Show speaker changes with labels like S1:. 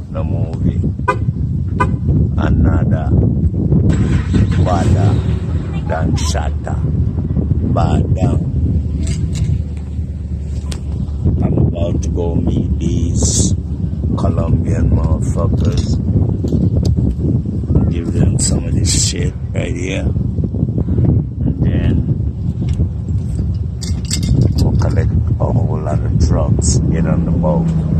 S1: the movie. Another badder than shatter. Badder. I'm about to go meet these Colombian motherfuckers. Give them some of this shit right here. And then we'll collect a whole lot of drugs. Get on the boat.